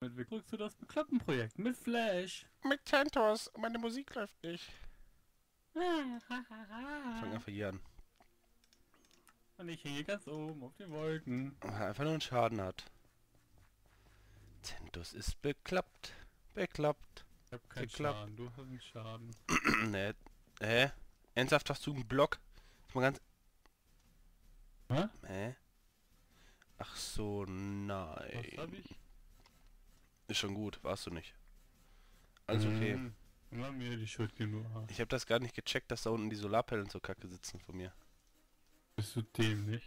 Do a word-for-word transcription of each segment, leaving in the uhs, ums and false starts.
Mit wie drückst du das Bekloppenprojekt mit Flash? Mit Tentos, meine Musik läuft nicht. Und Fang einfach hier an. ich hänge ganz oben auf den Wolken. Weil er einfach nur einen Schaden hat. Tentos ist bekloppt. Bekloppt. Ich hab keinen Bekloppt. Schaden, du hast einen Schaden. Ne. Hä? Ernsthaft hast du einen Block? Ist mal ganz... Hä? Hä? Ach so, Was nein. hab ich? Ist schon gut, warst du nicht. Alles okay. Hm, Immer mir die Schuld genug hast. Ich habe das gar nicht gecheckt, dass da unten die Solarpanels so kacke sitzen von mir. Bist du dämlich?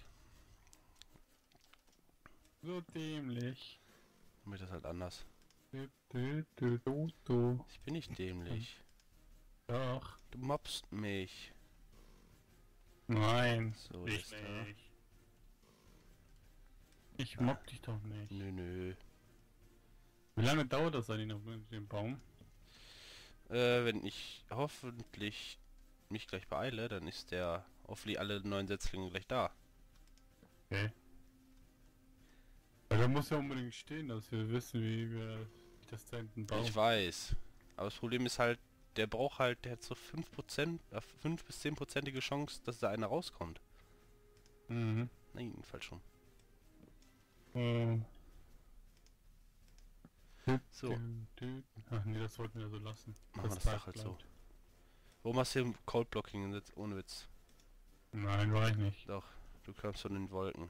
So dämlich. Damit das halt anders. Du, du, du, du, du. Ich bin nicht dämlich. Doch. Du mobst mich. Nein. So, Ich das da. nicht. Ich mobb dich doch nicht. Nö, nö. Wie lange dauert das eigentlich noch mit dem Baum? Äh, wenn ich hoffentlich mich gleich beeile, dann ist der hoffentlich alle neuen Setzlinge gleich da. Okay. Weil da muss ja unbedingt stehen, dass wir wissen, wie wir das da hinten bauen. Ich weiß. Aber das Problem ist halt, der braucht halt, der hat so fünf Prozent, äh, fünf bis zehn Prozentige Chance, dass da einer rauskommt. Mhm. Nein, falsch rum. Ähm. So, Dü, dü. Ach nee, das sollten wir so lassen. machen wir das gleich Dach halt so. bleibt. Warum hast du hier Cold Blocking gesetzt? Ohne Witz. Nein, war ich nicht. Doch, du kommst von den Wolken.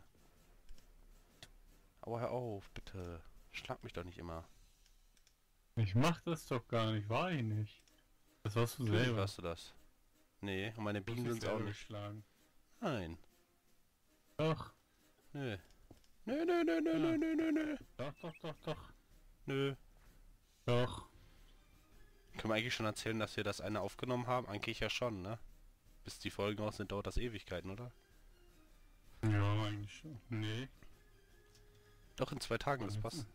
Aber hör auf, bitte. Schlag mich doch nicht immer. Ich mach das doch gar nicht, war ich nicht. Das warst du Natürlich selber. warst du das. Nee, und meine Du hast Bienen dich sind auch selber nicht. geschlagen. Nein. Doch, Nö. Nö, nö, nö, nö, Ja. nö, nö, nö, nö. doch, doch, doch, doch. Nö. Doch. Können wir eigentlich schon erzählen, dass wir das eine aufgenommen haben? Eigentlich ja schon, ne? Bis die Folgen raus sind, dauert das Ewigkeiten, oder? Ja, eigentlich schon. Nee. Doch, in zwei Tagen, das Wann passt.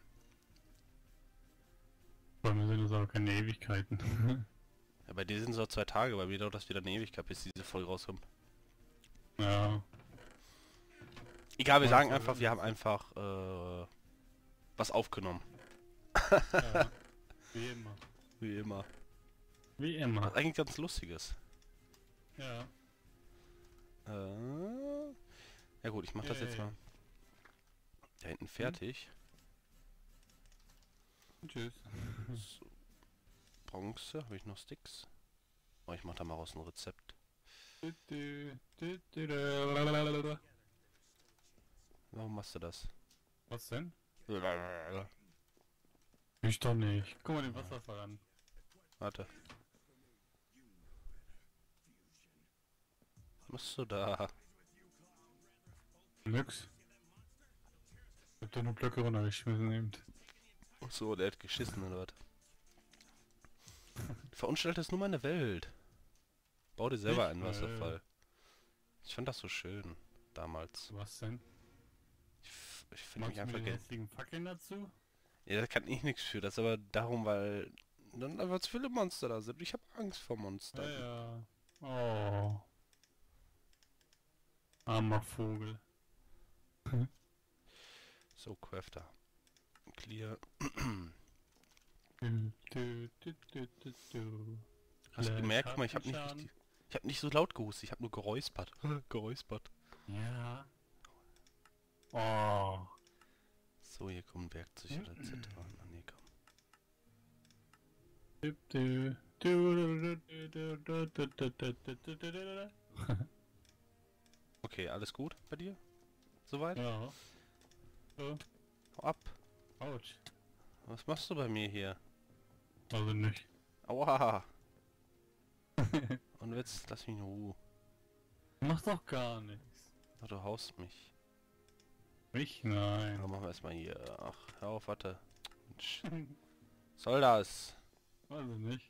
Bei mir sind das aber keine Ewigkeiten. Ja, bei dir sind es auch zwei Tage, bei mir dauert das wieder eine Ewigkeit, bis diese Folge rauskommt. Ja. Egal, wir Und sagen so einfach, ist wir es. haben einfach, äh, was aufgenommen. Ja. Wie immer. Wie immer. Wie Was immer. eigentlich ganz Lustiges. Ja. Äh, ja gut, ich mach das jetzt Yay. mal da hinten fertig. Tschüss. So. Bronze, habe ich noch Sticks? Oh, ich mach da mal raus ein Rezept. Du, du, du, du, du. Warum machst du das? Was denn? Ich doch nicht. Guck mal den Wasserfall an. Warte. Was machst du da? Nix. Ich hab doch nur Blöcke runtergeschmissen eben. Ach so, der hat geschissen oder was? Du verunstaltest nur meine Welt. Bau dir selber Ich einen will. Wasserfall. Ich fand das so schön. Damals. Was denn? Ich, f- ich finde mich Magst du einfach mir die gerne. hässlichen Fackeln dazu? Ja, da kann ich nichts für. Das ist aber darum, weil dann einfach zu viele Monster da sind. Ich habe Angst vor Monstern. Ja, ja. Oh. Armer Vogel. So, Crafter. Clear. Du, du, du, du, du, du. Hast du Flash gemerkt? Guck hat mal, ich habe einen nicht Schaden. richtig... Ich habe nicht so laut gehustet. Ich habe nur geräuspert. geräuspert. Ja. Oh. So, hier kommen Werkzeuge oder et cetera. Ah, nee, komm. Du, du, du, du, du, du, du, du, du, du, du, du, du. Okay, alles gut bei dir? Soweit? Ja. So. Hau ab. Autsch. Was machst du bei mir hier? Also nicht. Aua. Und jetzt lass mich in Ruhe. Mach doch gar nichts. Ach, du haust mich. Ich? Nein. Aber machen wir erstmal hier. Ach, hör auf, warte. Mensch. Soll das? Also nicht.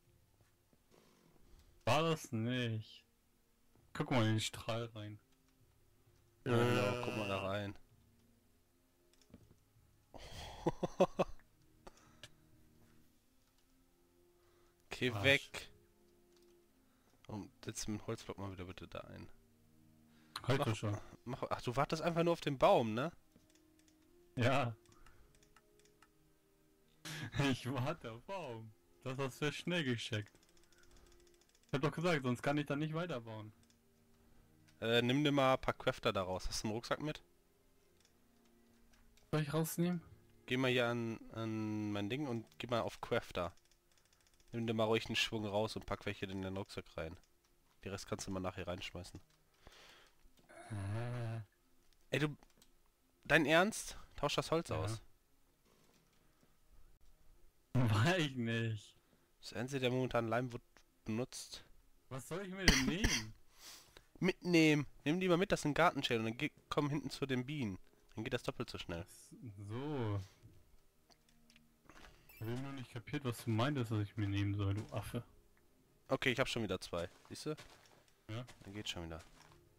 War das nicht? Guck mal in den Strahl rein. Ja, genau, guck mal da rein. Okay, Arsch. weg. Und setz den Holzblock mal wieder bitte da ein. Heute Mach- schon. Mach, ach, du wartest einfach nur auf den Baum, ne? Ja. Ich warte auf Baum. Das hast du ja schnell gecheckt. Ich hab doch gesagt, sonst kann ich da nicht weiterbauen. Äh, nimm dir mal ein paar Crafter daraus. Hast du einen Rucksack mit? Soll ich rausnehmen? Geh mal hier an, an mein Ding und geh mal auf Crafter. Nimm dir mal ruhig einen Schwung raus und pack welche in den Rucksack rein. Die Rest kannst du mal nachher reinschmeißen. Äh, Ey, du... Dein Ernst? Tausch das Holz ja. aus. War ich nicht. Das einzige, der momentan Leim wird benutzt. Was soll ich mir denn nehmen? Mitnehmen! Nimm die mal mit, das sind Gartenschäden und dann geh, komm hinten zu den Bienen. Dann geht das doppelt so schnell. So. Ich habe noch nicht kapiert, was du meintest, was ich mir nehmen soll, du Affe. Okay, ich habe schon wieder zwei. Siehst du? Ja. Dann geht's schon wieder.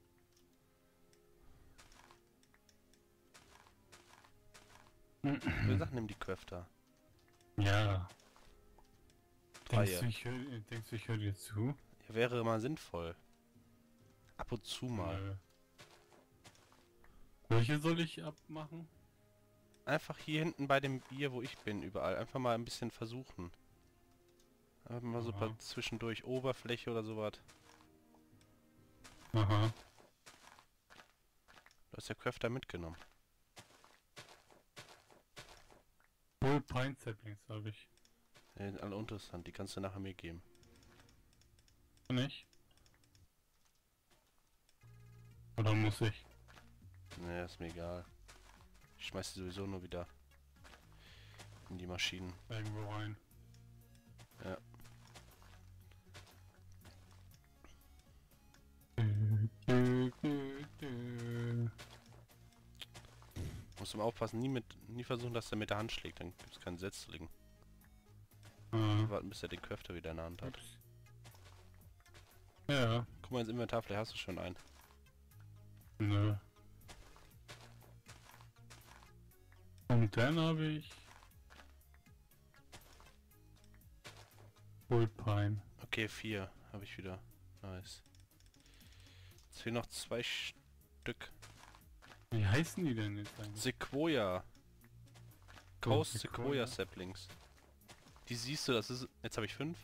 Wie gesagt, nimm die Crafter. Ja. Denkst Reihe. du, ich hör, denkst du, ich höre dir zu? Ja, wäre mal sinnvoll. Ab und zu mal. Nö. Welche soll ich abmachen? Einfach hier hinten bei dem Bier, wo ich bin, überall. Einfach mal ein bisschen versuchen. Einfach mal so Aha. paar zwischendurch Oberfläche oder sowas. Aha. Du hast ja Crafter mitgenommen. Full Pine Saplings habe ich. Die sind alle interessant, die kannst du nachher mir geben. Nicht? Oder muss ich? Ne, ist mir egal. Ich schmeiß die sowieso nur wieder in die Maschinen. Irgendwo rein. Ja. Du, du, du, du. Musst du mal aufpassen, nie mit, nie versuchen, dass er mit der Hand schlägt, dann gibt's keinen Setzling. Ah. Warten, bis er den Crafter wieder in der Hand hat. Ups. Ja. Guck mal ins Inventar, vielleicht hast du schon einen. Nö. Und dann habe ich Full Pine. Okay, vier habe ich wieder. Nice. Jetzt fehlen noch zwei Stück. Wie heißen die denn jetzt eigentlich? Sequoia. Oh, Coast Sequoia. Sequoia Saplings. Die siehst du, das ist... Jetzt habe ich fünf.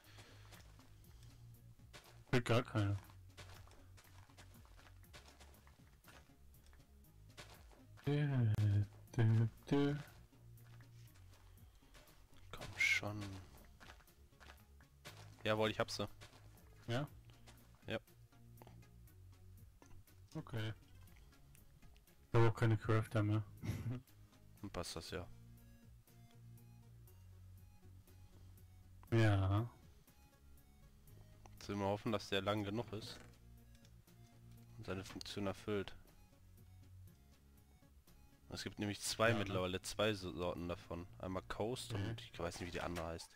Will gar keine. Du, du, du. Komm schon. Jawohl, ich hab sie. Ja? Ja. Okay. Ich habe auch keine Crafter mehr. Dann passt das ja. Ja. Jetzt will wir hoffen, dass der lang genug ist. Und seine Funktion erfüllt. Es gibt nämlich zwei Ja, ne? mittlerweile, zwei So- Sorten davon. Einmal Coast Mhm. und ich weiß nicht, wie die andere heißt.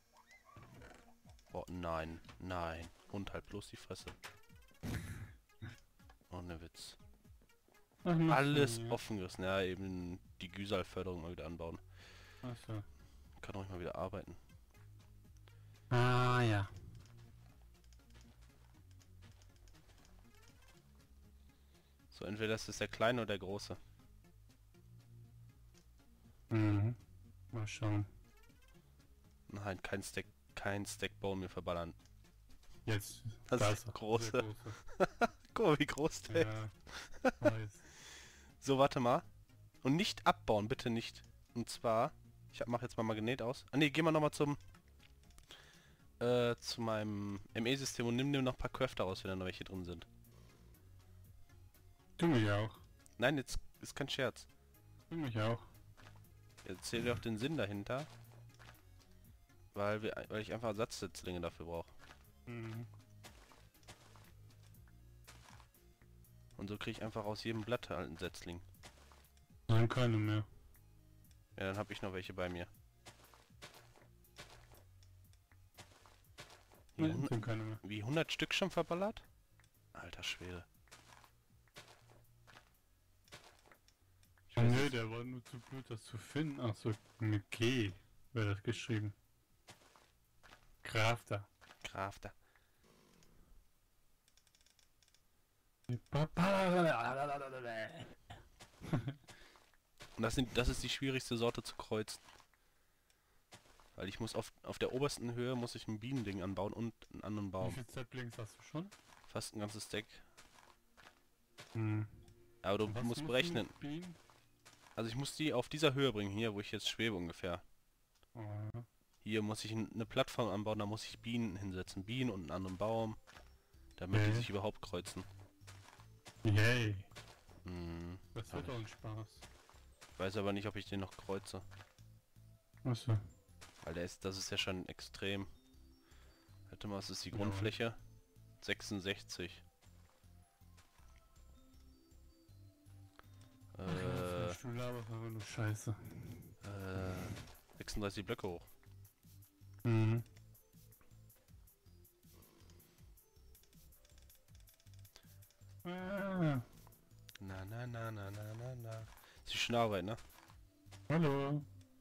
Oh nein, nein. Und halt bloß die Fresse. Ohne Witz. Ach, noch Alles so, ja. offen gerissen. Ja, eben die Güsal-Förderung mal wieder anbauen. Achso. Kann ruhig mal wieder arbeiten. Ah, ja. So, entweder das ist der kleine oder der große. Mhm. Mal schauen. Nein, kein Stack, kein Stack bauen wir verballern. Jetzt. Das da ist er. große. Der große. Guck mal, wie groß der ist. Ja. Weiß. So, warte mal. Und nicht abbauen, bitte nicht. Und zwar, ich hab, mach jetzt mal Magnet aus. Ah ne, geh mal nochmal zum äh, zu meinem M E-System und nimm dir noch ein paar Crafter raus, wenn da noch welche drin sind. Du mich auch. Nein, jetzt ist kein Scherz. Du mich auch. Erzähl dir auch den Sinn dahinter. Weil, wir, weil ich einfach Ersatzsetzlinge dafür brauche. Mhm. Und so kriege ich einfach aus jedem Blatt halt einen Setzling. Nein, keine mehr. Ja, dann habe ich noch welche bei mir. Wie, Nein, hun- sind keine mehr. wie hundert Stück schon verballert? Alter Schwede. Ich Oh, weiß nö, nicht. der war nur zu blöd, das zu finden. Achso, mit G wäre das geschrieben. Crafter. Crafter. Und das, sind, das ist die schwierigste Sorte zu kreuzen. Weil ich muss auf, auf der obersten Höhe muss ich ein Bienending anbauen und einen anderen Wie Baum. viele Saplings hast du schon? Fast ein ganzes Deck. Hm. Aber du Und was musst du berechnen. mit Bienen? Also ich muss die auf dieser Höhe bringen, hier, wo ich jetzt schwebe ungefähr. Oh, Hier muss ich n- eine Plattform anbauen, da muss ich Bienen hinsetzen. Bienen und einen anderen Baum. Damit die okay. sich überhaupt kreuzen. Yay. Hm, Das hab wird doch ich. ein Spaß. Ich weiß aber nicht, ob ich den noch kreuze. Achso. Weil der ist, das ist ja schon extrem. Warte mal, was ist die Ja. Grundfläche? sechsundsechzig. Äh, Du laberst einfach nur Scheiße. äh, sechsunddreißig Blöcke hoch. Mhm. Ah, Na na na na na na na. Ist die Schnarrbeit, ne? hallo.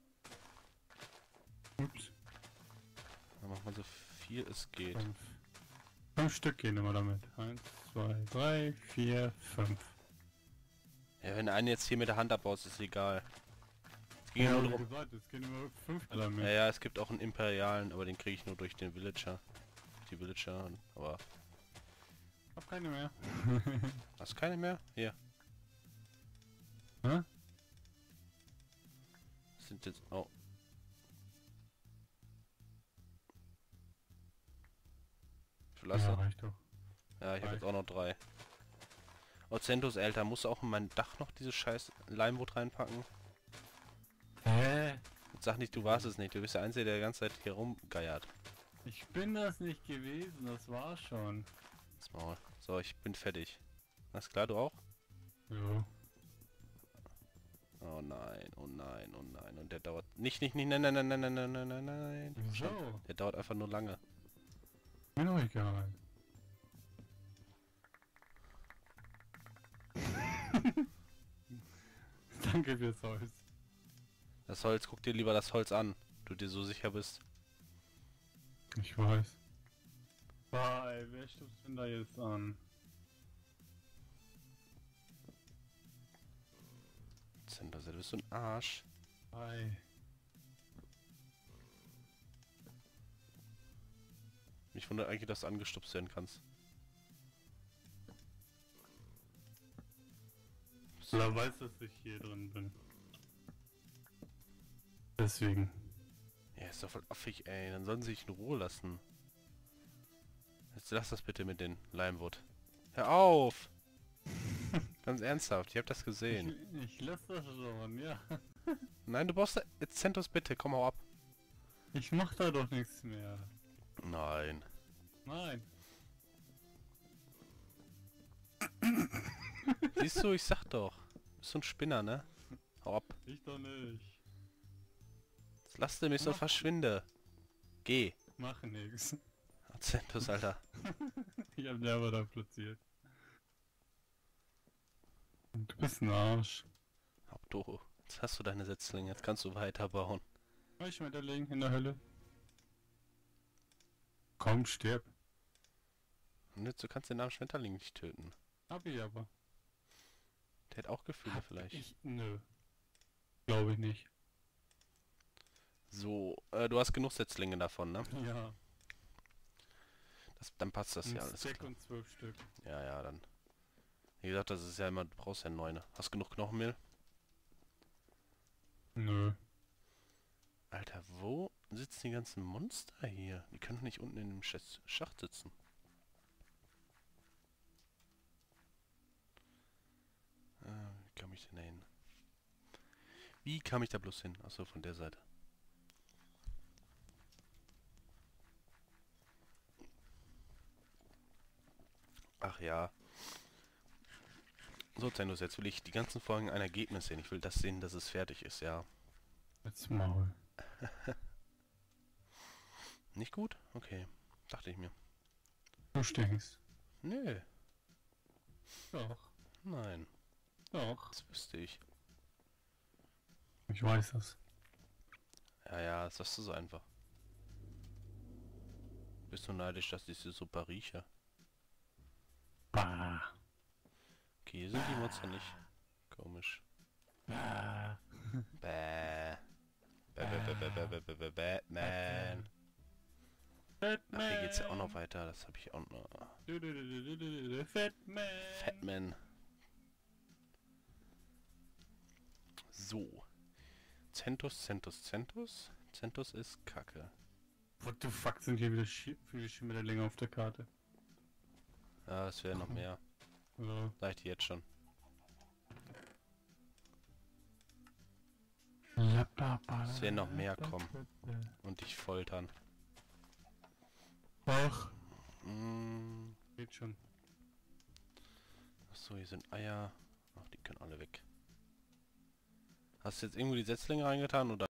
Ups. Dann macht man so viel es geht. Fünf. Fünf Stück gehen immer damit. Eins, zwei, drei, vier, fünf. Ja, wenn du einen jetzt hier mit der Hand abbaust, ist egal. Es ging Ja, ja nur wie darum. gesagt, es gehen immer fünf damit. Ja, ja, es gibt auch einen Imperialen, aber den kriege ich nur durch den Villager. Die Villager, aber. Hab keine mehr. Hast du keine mehr? Hier. Hä? Das sind jetzt. Oh. Verlasse? Ja, Ja, reicht doch. ich habe reicht. jetzt auch noch drei. Ozentus, Alter, musst du auch in mein Dach noch dieses scheiß Leimwood reinpacken? Hä? Jetzt sag nicht, du warst es nicht. Du bist der Einzige, der die ganze Zeit hier rumgeiert. Ich bin das nicht gewesen, das war schon. Das Maul. So, ich bin fertig. Alles klar, du auch? Ja. Oh nein, oh nein, oh nein. Und der dauert. Nicht, nicht, nicht, nein, nein, nein, nein, nein, nein, nein, nein, nein. Wieso? Der dauert einfach nur lange. Mir doch egal. Danke fürs Holz. Das Holz, guck dir lieber das Holz an. Du dir so sicher bist. Ich weiß. Boah, ey, wer stupst denn da jetzt an? Center, du bist so ein Arsch. Ei. Mich wundert eigentlich, dass du angestupst werden kannst. Wer weiß, dass ich hier drin bin. Deswegen. Ja, ist doch voll affig, ey. Dann sollen sie sich in Ruhe lassen. Jetzt lass das bitte mit den Limewood. Hör auf! Ganz ernsthaft, ich hab das gesehen. Ich, ich lasse das schon, ja. Nein, du brauchst da... Jetzt Centos bitte, komm hau ab. Ich mach da doch nichts mehr. Nein. Nein. Siehst du, ich sag doch. Du bist so ein Spinner, ne? Hau ab. Ich doch nicht. Jetzt lass du mich so Mach- verschwinde. Geh. Mach nix. Centos, Alter. Ich hab den aber da platziert. Du bist ein Arsch. Hab du. Jetzt hast du deine Setzlinge, jetzt kannst du weiterbauen. Soll ich weiterlegen in der Hölle? Komm, stirb. Und jetzt, du kannst den armen Schmetterling nicht töten. Hab ich aber. Der hat auch Gefühle Hab vielleicht. Ich, nö. Glaube ich nicht. So, äh, du hast genug Setzlinge davon, ne? Ja. Das, dann passt das Ein ja alles Stack klar. und zwölf Stück. Ja, ja, dann. Wie gesagt, das ist ja immer, du brauchst ja neune. Hast genug Knochenmehl? Nö. Alter, wo sitzen die ganzen Monster hier? Die können doch nicht unten in dem Sch- Schacht sitzen. Ah, wie kam ich denn da hin? Wie kam ich da bloß hin? Achso, von der Seite. Ach ja. So, Zenus, jetzt will ich die ganzen Folgen ein Ergebnis sehen. Ich will das sehen, dass es fertig ist, ja. Jetzt Maul. Nicht gut? Okay. Dachte ich mir. Du stinkst. Nö. Doch. Nein. Doch. Das wüsste ich. Ich weiß das. Ja, ja, das sagst du so einfach. Bist du neidisch, dass ich sie super rieche? Bah. Okay, hier sind die Monster nicht. Komisch. Bah. Bäh. Batman. Batman. Ach, hier geht's ja auch noch weiter. Das habe ich auch noch. Fatman. Fatman. So. Centus, Centus, Centus. Centus ist Kacke. What the fuck sind hier wieder Schi viele Schimmerlinge auf der Karte? Ja, es wäre noch mehr. Ja. Sag ich dir jetzt schon. Es werden noch mehr kommen und dich foltern. Ach. Mm. Geht schon. Achso, hier sind Eier. Ach, die können alle weg. Hast du jetzt irgendwo die Setzlinge reingetan oder?